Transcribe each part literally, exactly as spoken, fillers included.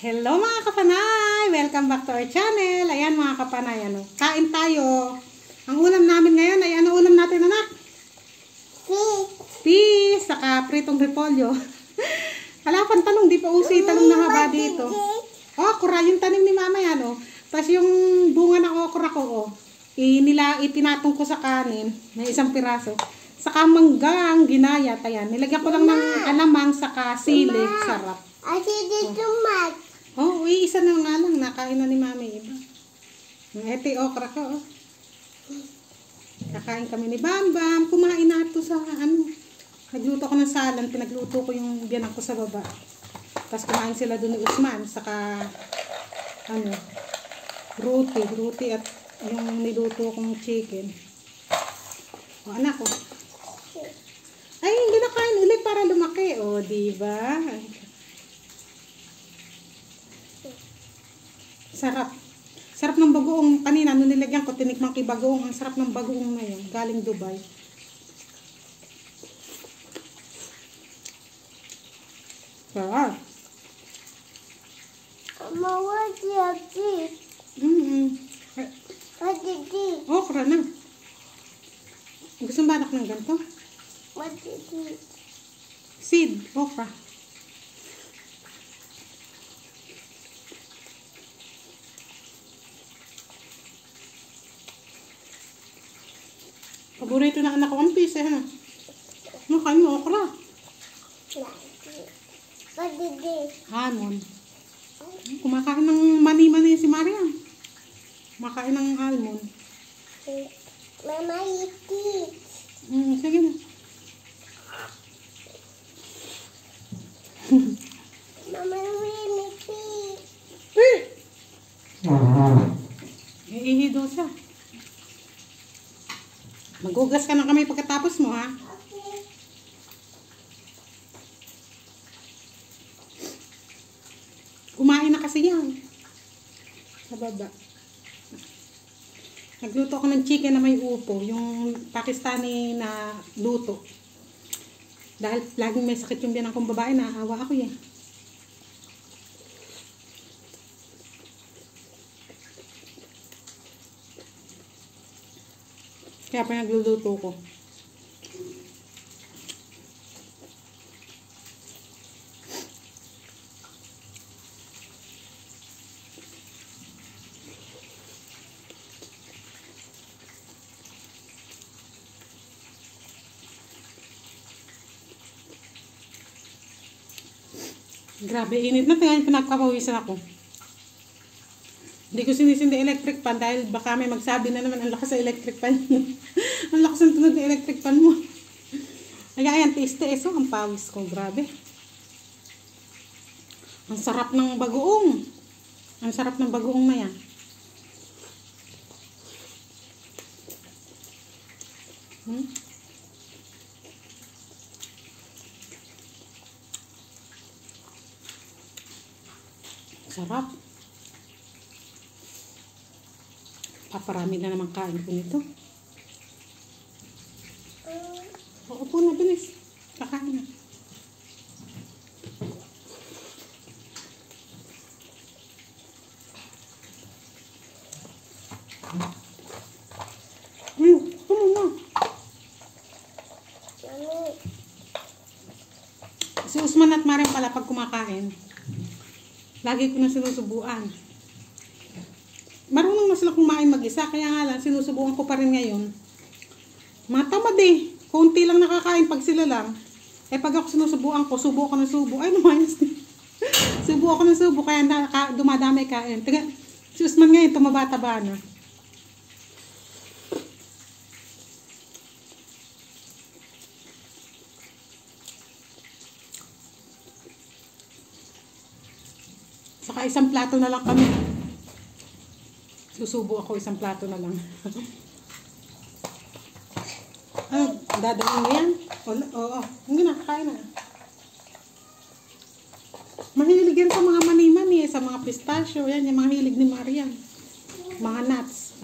Hello mga kapanay! Welcome back to our channel. Ayan mga kapanay, ano, kain tayo. Ang ulam namin ngayon ay ano ulam natin, anak? Fish. Fish, saka pritong repolyo. Wala pang talong, di pa uso yung talong na haba dito. Okra, yung tanim ni mama yan, oh. Tapos yung bunga ng okra ko, oh. Inila, itinatong ko sa kanin, may isang piraso. Saka manggang ginayat, ayan. Nilagyan ko lang ng alamang, saka sili, sarap. Ate, dito mat. Oh, uy, isa na nga lang. Nakain na ni mami iba. Ito yung okra ko, oh. Kakain kami ni Bam Bam. Kumain na ito sa, ano, nagluto ko ng salan. Pinagluto ko yung biyanan ko sa baba. Tapos kumain sila doon ni Usman. Saka, ano, roti. Roti at yung niluto kong chicken. O, anak ko. Ay, hindi na kain ulit para lumaki. O, diba? Sarap. Sarap ng bagoong. Kanina, nung nilagyan ko, tinikman kay bagoong. Ang sarap ng bagoong na yun. Galing Dubai. Sarap. Mama, what do you have this? Mm-hmm. What is this? Okra na. Gusto mo ba anak ng ganito? What is this? Seed. Okra. Paborito na anak ko ang fish, eh, ha? Ano, kain mo, okra? What is this? Almond. Kumakain ng mani-mani si Mariam. Kumakain ng almond. Mama, eat it. Hmm, sige na. Mama, really eat. Eh! Iihi daw siya. Magugas ka na kami pagkatapos mo, ha? Okay. Kumain na kasi yan. Sa baba. Nagluto ako ng chicken na may upo. Yung Pakistani na luto. Dahil laging may sakit yung biyanan kong babae, naawa ako yan. Kaya pa nagluluto ko. Grabe, init na. Tingnan, pinagpapawisan ako. Hindi ko sinisindi electric fan dahil baka may magsabi na naman ang lakas sa electric fan. Ang lakas ng tunog ng electric fan mo. Kaya ayan, taste-taste. Oh, ang pawis ko. Grabe. Ang sarap ng bagoong. Ang sarap ng bagoong na yan. Hmm? Sarap. Paparami na naman kain ko nito. Oo po na, bilis. Kakain na. Hmm, ano na? Si Usman at Mariam pala pag kumakain, lagi ko na sinusubuan. Marunong na sila kumain mag-isa, kaya nga lang, sinusubukan ko pa rin ngayon. Matamad eh. Kunti lang nakakain pag sila lang. Eh pag ako sinusubukan ko, subo ako ng subo. Ay, namayos din. Subo ako ng subo, kaya naka, dumadamay kain. Tiga, si Usman ngayon, tumabata-ba na. Saka isang plato na lang kami. Susubo ako, isang plato na lang. Ano, dadalhin mo yan? Oo, oo. Hindi na, kakain na. Mahilig yan sa mga mani-mani, sa mga pistachio. Yan, yung mga hilig ni Mariam. Mga nuts.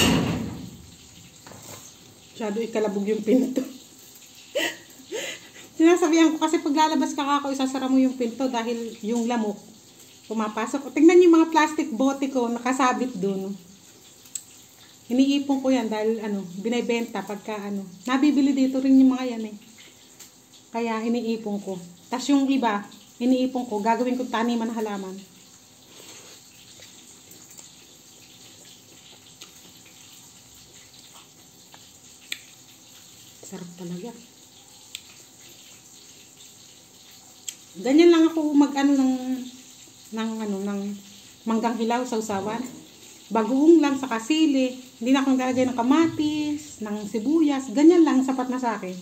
Masyado ikalabog yung pinto. Sinasabihan ko kasi pag lalabas ka kako, isasara mo yung pinto dahil yung lamok pumapasok. Tingnan niyo yung mga plastic bote ko nakasabit dun. Iniipon ko yan dahil ano, binibenta pagka ano. Nabibili dito rin yung mga yan eh. Kaya iniipon ko. Tapos yung iba, iniipon ko, gagawin ko taniman na halaman. Sarap talaga. Ganyan lang ako mag-ano ng ng ano ng manggang hilaw sa usawan. Bagoong lang sa kasili. Hindi na akong lalagay ng kamatis, ng sibuyas. Ganyan lang, sapat na sa akin.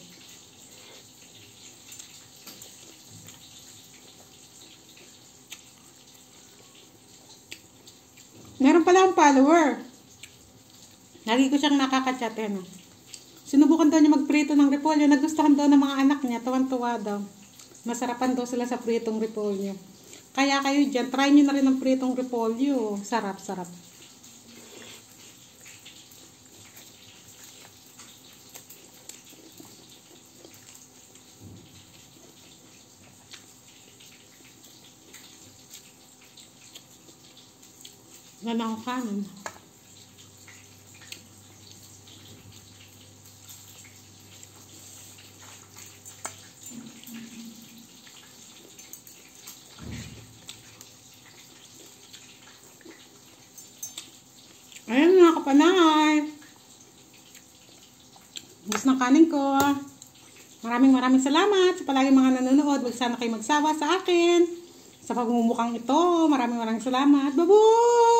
Meron pala akong follower. Lagi ko siyang nakaka-chat. Ano. Sinubukan daw niya magprito ng repolyo. Nagustuhan daw ng mga anak niya. Tuwan-tuwa daw. Masarapan daw sila sa pritong repolyo. Kaya kayo dyan, try nyo na rin ang pritong repolyo. Sarap, sarap. Yan ang kanin. Ayan mga kapanay. Gusto ng kanin ko. Maraming maraming salamat sa palagi mga nanonood. Huwag sana kayo magsawa sa akin. Sa pagmumukhang ito. Maraming maraming salamat. Babuy!